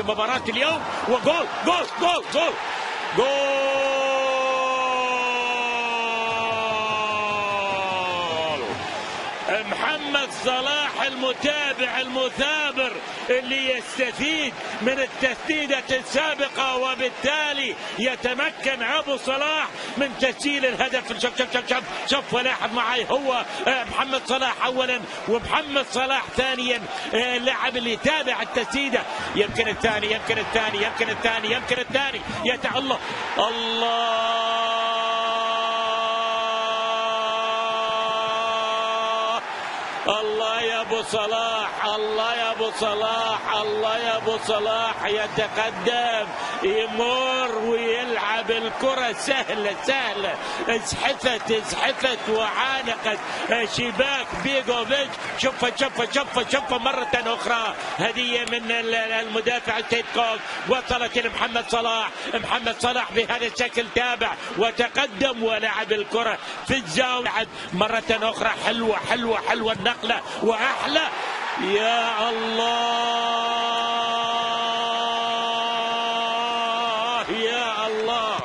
مباراة اليوم، وجول جول جول جول جول. محمد صلاح المتابع المثابر اللي يستفيد من التسديدة السابقة، وبالتالي يتمكن أبو صلاح من تسجيل الهدف. شوف شوف شوف شوف شوف ولاحظ معي، هو محمد صلاح أولا ومحمد صلاح ثانيا، اللاعب اللي يتابع التسديدة. يمكن الثاني يمكن الثاني يمكن الثاني يمكن الثاني. الله الله الله يا ابو صلاح، الله يا ابو صلاح، الله يا ابو صلاح. يتقدم، يمر ويلعب الكرة سهلة سهلة، ازحفت وعانقت شباك بيجوفيتش. شوفها مرة أخرى، هدية من المدافع ستيفكوف وصلت لمحمد صلاح. محمد صلاح بهذا الشكل تابع وتقدم ولعب الكرة في الزاوية مرة أخرى. حلوة حلوة حلوة النقلة وأحلى. يا الله يا الله.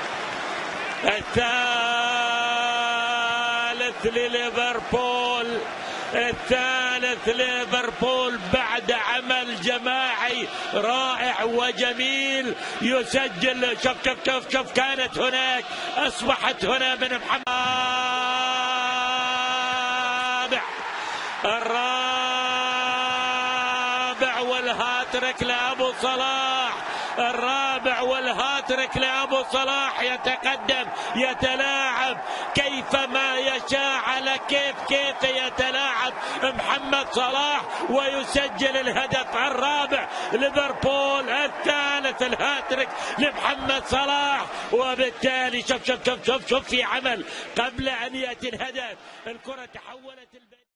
الثالث لليفربول، الثالث ليفربول بعد عمل جماعي رائع وجميل. يسجل. شوف شوف شوف شوف، كانت هناك، أصبحت هنا من محمد الرابع والهاتريك لأبو صلاح. الرابع والهاتريك لأبو صلاح. يتقدم، يتلاعب كيفما يشاء، على كيف يتلاعب محمد صلاح ويسجل الهدف الرابع. ليفربول الثالث، الهاتريك لمحمد صلاح. وبالتالي شوف في عمل قبل أن يأتي الهدف، الكرة تحولت